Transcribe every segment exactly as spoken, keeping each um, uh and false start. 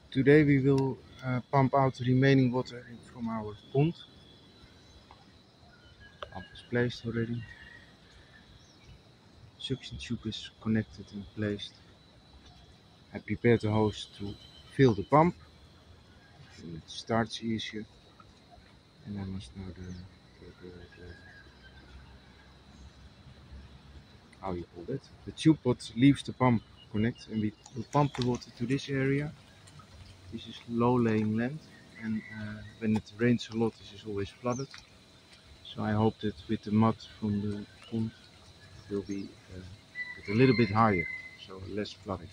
Today we will uh, pump out the remaining water in- from our pond. Pump is placed already. Suction tube is connected and placed. I prepared the hose to fill the pump. And it starts easier. And I must know the, the, the, the how you call that. The tube what leaves the pump connect, and we will pump the water to this area. This is low laying land, and uh, when it rains a lot, this is always flooded. So I hope that with the mud from the pond, it will be uh, a little bit higher, so less flooding.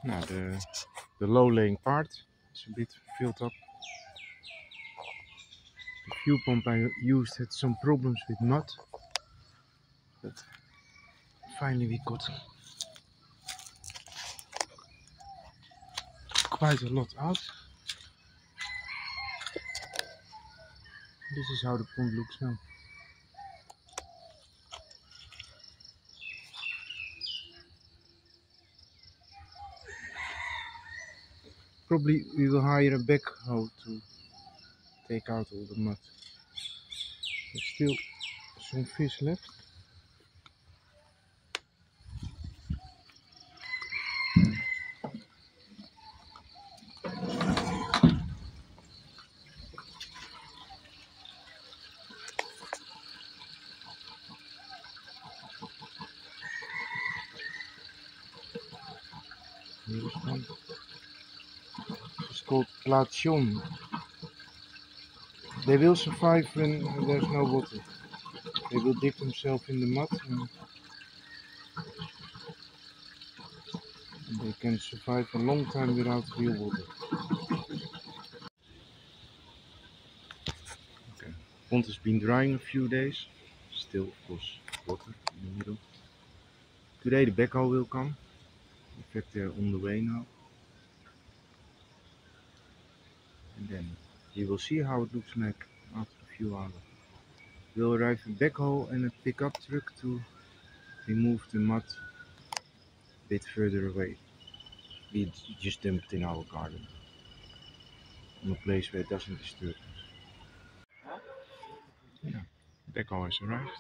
Now the, the low-laying part is a bit filled up. The fuel pump I used had some problems with mud, but finally we got quite a lot out. This is how the pond looks now. Probably we will hire a backhoe to take out all the mud. There's still some fish left. Here is one. It's called Plation. They will survive when there's no water. They will dip themselves in the mud and they can survive a long time without real water. Okay. Pond has been drying a few days. Still, of course, water in the middle. Today the backhoe will come. In fact, they're on the way now. And then you will see how it looks like after a few hours. We'll arrive a backhoe and a pickup truck to remove the mud a bit further away. We just dump it in our garden, on a place where it doesn't disturb us. Yeah, backhoe has arrived.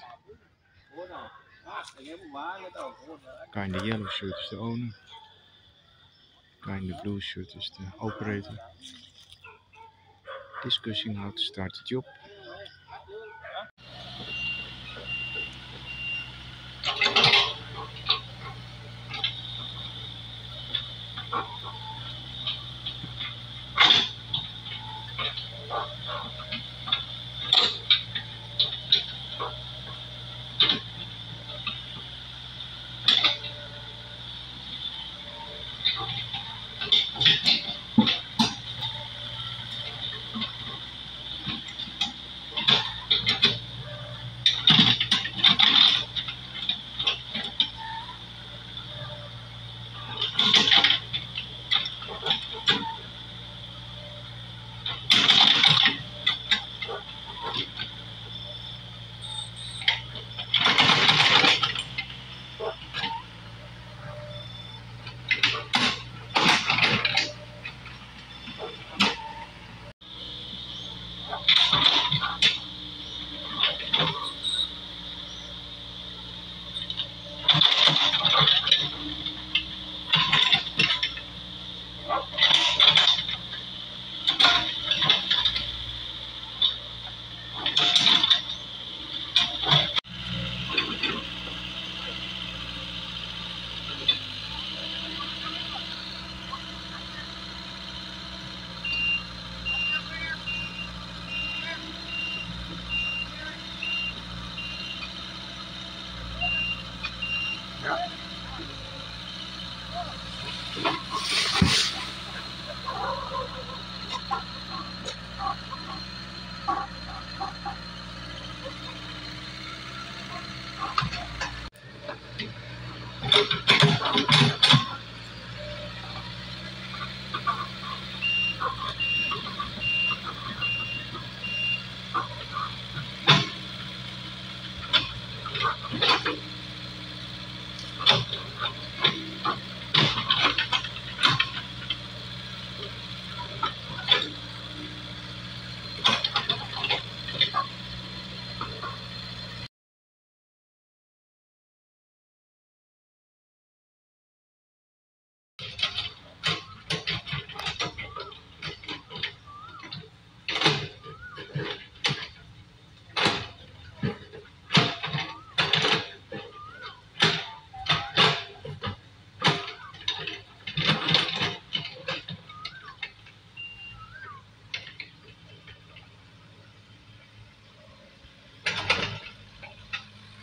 Guy in the yellow shirt is the owner. Guy in the blue shirt is the operator. Discussing how to start the job.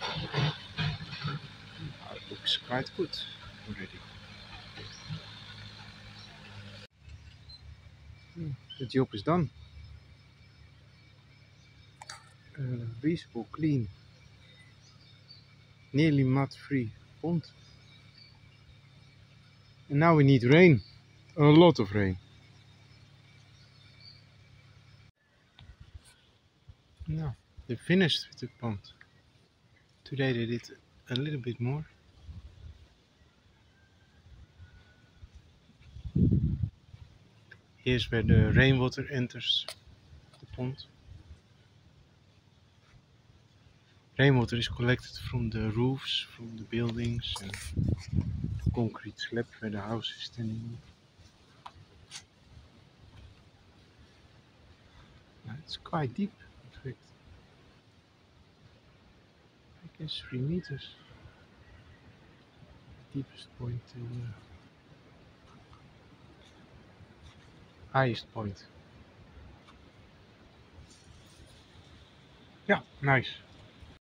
Quite good already. job is done. Uh, visible, clean, nearly mud-free pond. And now we need rain, a lot of rain. Now they finished with the pond. Today they did a little bit more. Here's where the rainwater enters the pond. Rainwater is collected from the roofs, from the buildings and the concrete slab where the house is standing on. Now, it's quite deep, in fact. I guess three meters. Deepest point till the highest point. Yeah, nice.